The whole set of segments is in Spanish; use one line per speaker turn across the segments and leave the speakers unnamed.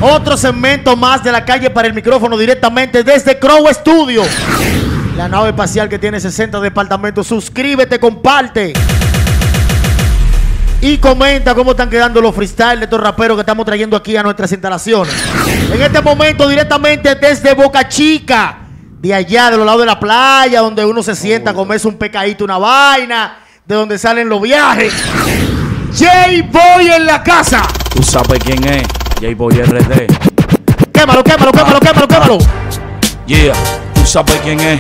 Otro segmento más de La Calle para el Micrófono, directamente desde Crow Studio, la nave espacial que tiene 60 departamentos. Suscríbete, comparte y comenta cómo están quedando los freestyle de estos raperos que estamos trayendo aquí a nuestras instalaciones. En este momento, directamente desde Boca Chica, de allá, de los lados de la playa, donde uno se sienta a comerse un pecadito, una vaina, de donde salen los viajes. J-Boy en la casa.
Tú sabes quién es, J-Boy RD.
Quémalo, quémalo, quémalo, quémalo, quémalo.
Yeah, tú sabes quién es.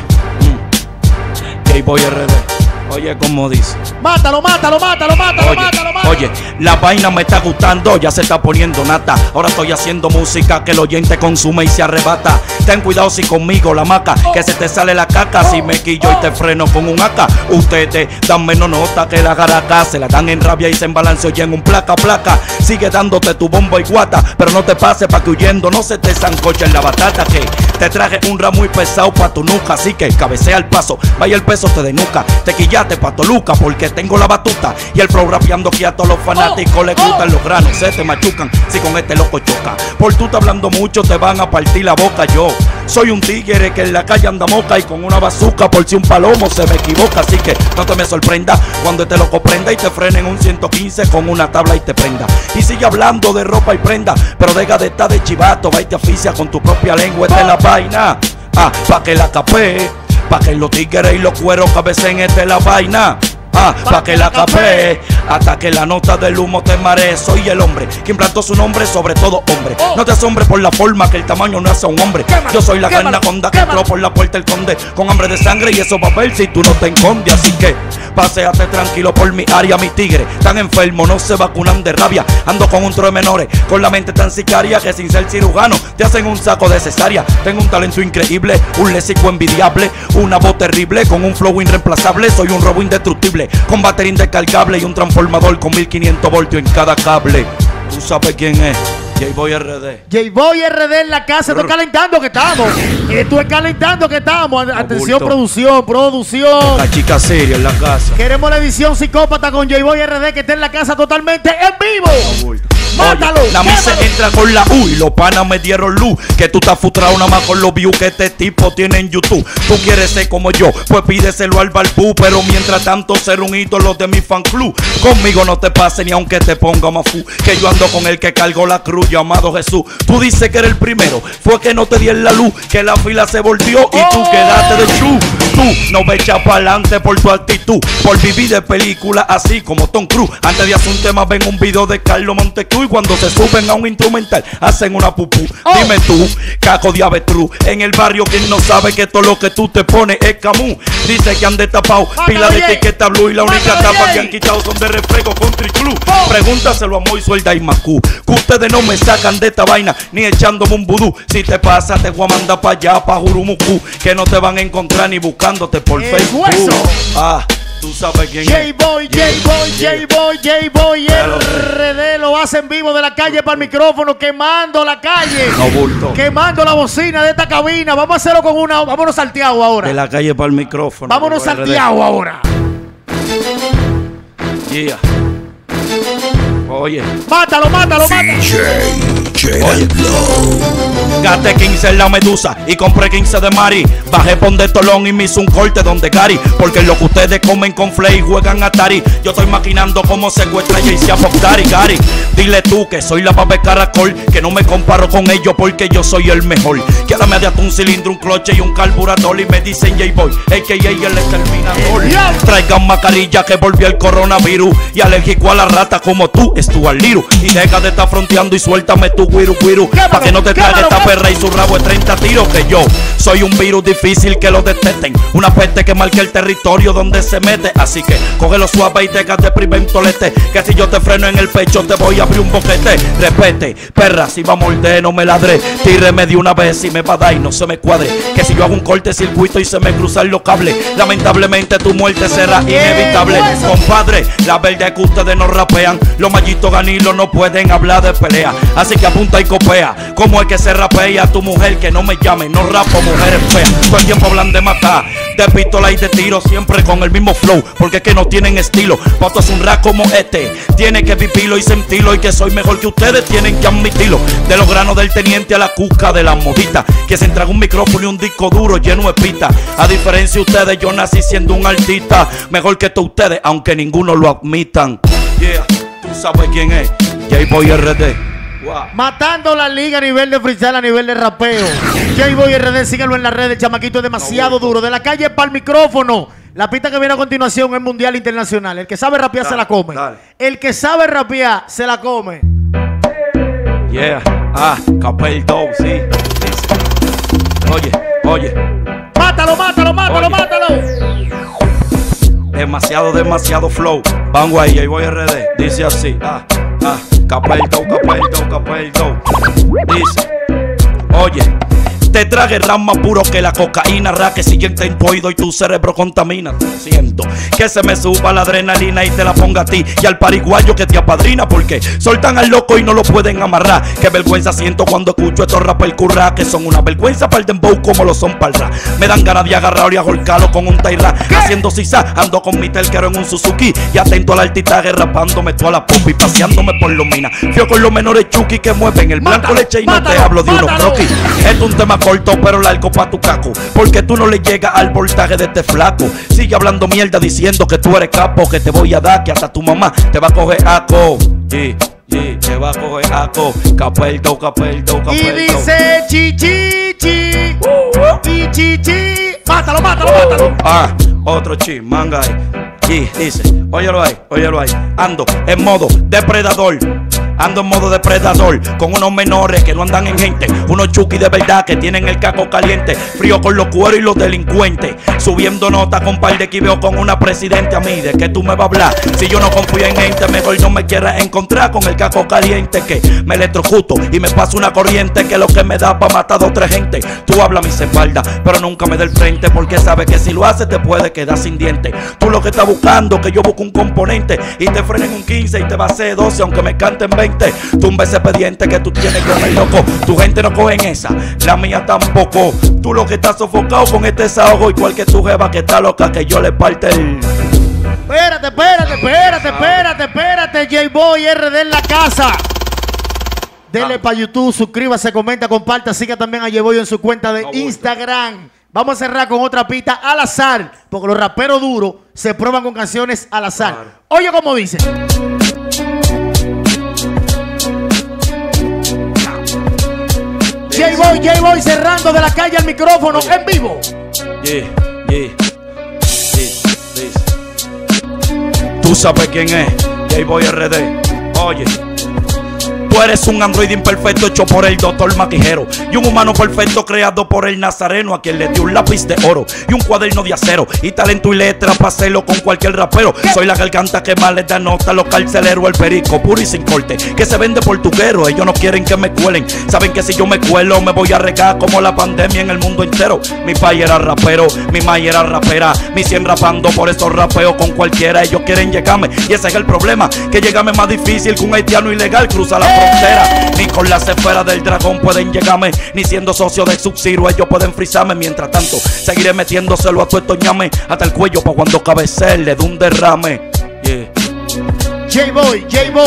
J-Boy RD. Oye, como dice.
Mátalo, mátalo, mátalo, mátalo,
Oye,
mátalo, mátalo.
Oye, la vaina me está gustando, ya se está poniendo nata. Ahora estoy haciendo música que el oyente consume y se arrebata. Ten cuidado si conmigo la maca, que se te sale la caca. Si me quillo y te freno con un AK. Ustedes dan menos nota que la garaca. Se la dan en rabia y se embalancea y en un placa, placa. Sigue dándote tu bombo y guata, pero no te pase pa' que huyendo no se te zancoche en la batata. Que te traje un ramo muy pesado pa' tu nuca, así que cabecea el paso, vaya el peso te denuca. Te quillaste pa' Toluca porque tengo la batuta. Y el pro rapeando que a todos los fanáticos les gustan los granos, se te machucan si con este loco choca. Por tú te hablando mucho te van a partir la boca. Yo soy un tigre que en la calle anda moca y con una bazuca por si un palomo se me equivoca. Así que no te me sorprenda cuando este loco prenda y te frenen un 115 con una tabla y te prenda. Y sigue hablando de ropa y prenda, pero deja de estar de chivato, va y te aficia con tu propia lengua. Esta es la vaina, pa' que la capé, pa' que los tigres y los cueros cabecen. Esta es la vaina, pa' que la capé, hasta que la nota del humo te maree. Soy el hombre quien plantó su nombre sobre todo hombre. No te asombres por la forma que el tamaño no hace a un hombre. Yo soy la carnaconda que entró por la puerta el conde con hambre de sangre y eso va a ver si tú no te escondes. Así que paséate tranquilo por mi área, mi tigre tan enfermo, no se vacunan de rabia. Ando con un tro de menores, con la mente tan sicaria que sin ser cirujano te hacen un saco de cesárea. Tengo un talento increíble, un léxico envidiable, una voz terrible con un flow irreemplazable. Soy un robo indestructible con batería indescargable y un transformador con 1500 voltios en cada cable. Tú sabes quién es, J-Boy RD.
J-Boy RD en la casa. Esto es calentando que estamos. Esto es calentando que estamos. Atención, producción, producción.
La chica seria en la casa.
Queremos la edición psicópata con J-Boy RD que está en la casa totalmente en vivo. ¡Mátalo!
Oye, la misa entra con la U y los panas me dieron luz. Que tú estás frustrado nada más con los views que este tipo tiene en YouTube. Tú quieres ser como yo, pues pídeselo al Balbú. Pero mientras tanto ser un ídolo de mi fan club. Conmigo no te pase ni aunque te ponga mafú, que yo ando con el que cargó la cruz llamado Jesús. Tú dices que eres el primero, fue que no te di en la luz, que la fila se volvió y tú quedaste de chu. Tú no me echas para adelante por tu actitud, por vivir de película así como Tom Cruise. Antes de hacer un tema ven un video de Carlos Montecruz y cuando se suben a un instrumental hacen una pupú. Dime tú, caco de avestruz, en el barrio quien no sabe que todo lo que tú te pones es Camus. Dice que han destapado pila de etiqueta blue y la única tapa que han quitado son de refresco Country Club. Pregúntaselo a Moisuelda y Macú, que ustedes no me sacan de esta vaina ni echándome un vudú. Si te pasa te voy a mandar para allá, pa' Jurumucú, que no te van a encontrar ni buscándote por Facebook. Tú sabes quién
J-Boy, J-Boy RD lo hace en vivo de la calle para el micrófono, quemando la calle,
no bulto,
quemando la bocina de esta cabina. Vamos a hacerlo con una, vámonos salteado ahora.
De la calle para el micrófono.
Vámonos salteado ahora.
Yeah. Oye.
Mátalo, mátalo, mátalo.
Oye. Gasté 15 en la Medusa y compré 15 de Mari. Bajé por de Tolón y me hice un corte donde Gary. Porque lo que ustedes comen con Flay y juegan Atari, yo estoy maquinando cómo secuestra y se apostar y Gary. Dile tú que soy la papa de caracol, que no me comparo con ellos porque yo soy el mejor. Que ahora me da un cilindro, un cloche y un carburador y me dicen J-Boy, a.k.a. el exterminador. Traigan mascarilla que volvió el coronavirus y alérgico a la rata como tú, Stuart Little. Y deja de estar fronteando y suéltame tu guiru guiru, pa' que no te trague esta perra y su rabo es 30 tiros. Que yo soy un virus difícil que lo detecten, una peste que marca el territorio donde se mete. Así que cógelo suave y déjate primer tolete, que si yo te freno en el pecho te voy a abrir un boquete. Repete, perra, si va a morder no me ladre, tíreme de una vez y me va a dar y no se me cuadre. Que si yo hago un corte circuito y se me cruzan los cables, lamentablemente tu muerte será inevitable. Compadre, la verdad es que ustedes no rapean, los mallitos ganilos no pueden hablar de pelea. Así que apunta y copea, ¿cómo es que se rapea? Tu mujer que no me llame, no rapo mujeres feas. Todo el tiempo hablan de matar, de pistola y de tiro, siempre con el mismo flow, porque es que no tienen estilo. Pato es un rap como este, tiene que vivirlo y sentirlo, y que soy mejor que ustedes, tienen que admitirlo. De los granos del teniente a la cuca de la modita, que se entrega un micrófono y un disco duro lleno de pita. A diferencia de ustedes, yo nací siendo un artista, mejor que todos ustedes, aunque ninguno lo admitan. Yeah, tú sabes quién es, J-Boy RD. Wow.
Matando la liga a nivel de freestyle, a nivel de rapeo. J-Boy RD, síguelo en las redes. El chamaquito es demasiado duro. De la calle para el micrófono. La pista que viene a continuación es mundial internacional. El que sabe rapear se la come.
Dale.
El que sabe rapear se la come.
Yeah, Capel Doe, sí. Oye, oye.
Mátalo, mátalo, mátalo,
Oye.
mátalo.
Demasiado flow. Vango ahí, J-Boy RD. Dice así. Capel Doe. Dice, oye. Te trague rap más puro que la cocaína, rap que siguiente en tu oído y tu cerebro contamina. Siento que se me suba la adrenalina y te la ponga a ti y al pariguayo que te apadrina, porque soltan al loco y no lo pueden amarrar. Qué vergüenza siento cuando escucho estos rappers curra, que son una vergüenza para el dembow como lo son para el rap. Me dan ganas de agarrar y ajolcarlo con un taira. Haciendo sisa, ando con mi telquero en un Suzuki y atento al altitaje, rapándome toda la pop y paseándome por los minas. Fío con los menores chuki que mueven el blanco leche y no te hablo de unos croquis. Es un tema corto pero largo pa' tu caco, porque tú no le llegas al voltaje de este flaco. Sigue hablando mierda diciendo que tú eres capo, que te voy a dar, que hasta tu mamá te va a coger aco. Te va a coger aco. Capel Doe.
Y dice chichichi. Y chichi. Mátalo.
Otro manga ahí. Y dice, óyelo ahí. Ando en modo depredador. Con unos menores que no andan en gente, unos chuki de verdad que tienen el caco caliente, frío con los cueros y los delincuentes, subiendo nota con par de quibeo con una presidente. A mí, ¿de qué tú me vas a hablar? Si yo no confío en gente, mejor no me quieras encontrar con el caco caliente, que me electrocuto y me paso una corriente que lo que me da pa' matar a otra gente. Tú hablas mis espaldas, pero nunca me da el frente, porque sabes que si lo haces te puede quedar sin dientes. Tú lo que estás buscando, que yo busco un componente y te frenen un 15 y te va a hacer 12 aunque me canten 20. Tumba ese expediente que tú tienes con el loco. Tu gente no coge en esa, la mía tampoco. Tú lo que estás sofocado con este desahogo, igual que tu jeva que está loca, que yo le parte el...
Espérate, J-Boy RD en la casa. Dele para YouTube, suscríbase, comenta, comparta, siga también a J-Boy en su cuenta de Instagram. Vamos a cerrar con otra pista al azar, porque los raperos duros se prueban con canciones al azar.
Claro.
Oye como dice. J-Boy cerrando de la calle al micrófono. Oye. En vivo.
Tú sabes quién es, J-Boy RD. Oye, tú eres un androide imperfecto hecho por el doctor Maquijero y un humano perfecto creado por el Nazareno, a quien le dio un lápiz de oro y un cuaderno de acero y talento y letra para hacerlo con cualquier rapero. Soy la garganta que más les da nota a los carceleros, el perico puro y sin corte que se vende portuguero. Ellos no quieren que me cuelen, saben que si yo me cuelo me voy a regar como la pandemia en el mundo entero. Mi pai era rapero, mi mai era rapera, mi 100 rapando, por eso rapeo con cualquiera. Ellos quieren llegarme y ese es el problema, que llegarme es más difícil que un haitiano ilegal cruza la frontera. Ni con las esferas del dragón pueden llegarme, ni siendo socio de Sub-Zero ellos pueden frizarme. Mientras tanto seguiré metiéndoselo a tu estoñame hasta el cuello pa' cuando cabecee le dé un derrame.
J-Boy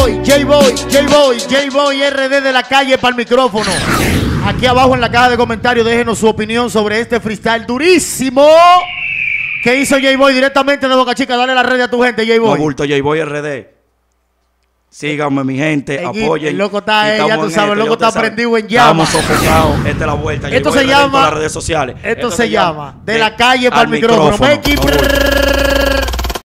RD de la calle para el micrófono. Aquí abajo en la caja de comentarios déjenos su opinión sobre este freestyle durísimo que hizo J-Boy directamente de Boca Chica. Dale la red a tu gente, J-Boy.
No bulto, J-Boy RD. Síganme, mi gente, apoyen.
El loco está, ya tú sabes, el loco está prendido en llama.
Estamos sofocados, esta es la vuelta.
Esto se llama, las redes sociales. Esto se llama De la calle para el micrófono.